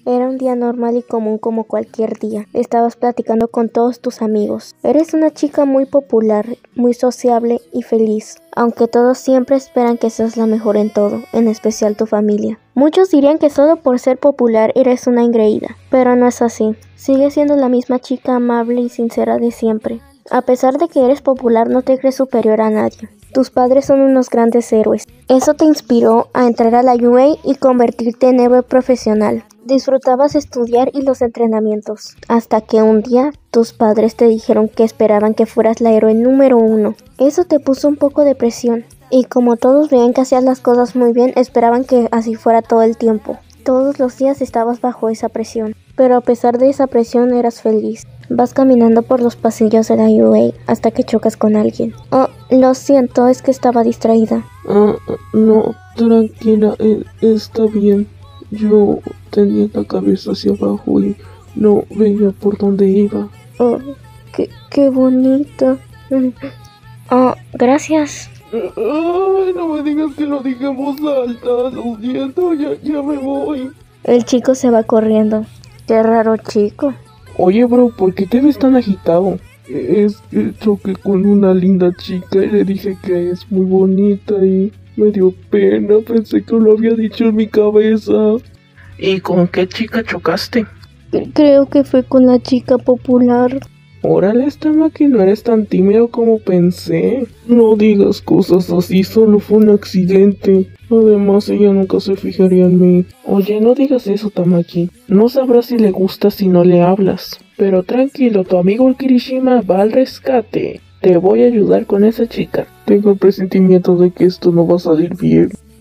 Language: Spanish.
Era un día normal y común como cualquier día. Estabas platicando con todos tus amigos. Eres una chica muy popular, muy sociable y feliz, aunque todos siempre esperan que seas la mejor en todo, en especial tu familia. Muchos dirían que solo por ser popular eres una engreída, pero no es así. Sigues siendo la misma chica amable y sincera de siempre. A pesar de que eres popular, no te crees superior a nadie. Tus padres son unos grandes héroes. Eso te inspiró a entrar a la UA y convertirte en héroe profesional. Disfrutabas estudiar y los entrenamientos, hasta que un día tus padres te dijeron que esperaban que fueras la héroe número 1. Eso te puso un poco de presión, y como todos veían que hacías las cosas muy bien, esperaban que así fuera todo el tiempo. Todos los días estabas bajo esa presión, pero a pesar de esa presión eras feliz. Vas caminando por los pasillos de la UA hasta que chocas con alguien. Oh, lo siento, es que estaba distraída. No, tranquila, está bien. Yo tenía la cabeza hacia abajo y no veía por dónde iba. Oh, qué bonito. Oh, gracias. Ay, no me digas que lo dije en voz alta, lo siento, ya me voy. El chico se va corriendo. Qué raro chico. Oye, bro, ¿por qué te ves tan agitado? Es que choqué con una linda chica y le dije que es muy bonita y me dio pena, pensé que lo había dicho en mi cabeza. ¿Y con qué chica chocaste? Creo que fue con la chica popular. Órale, esta máquina, no eres tan tímido como pensé. No digas cosas así, solo fue un accidente. Además, ella nunca se fijaría en mí. Oye, no digas eso, Tamaki. No sabrás si le gustas si no le hablas. Pero tranquilo, tu amigo el Kirishima va al rescate. Te voy a ayudar con esa chica. Tengo el presentimiento de que esto no va a salir bien.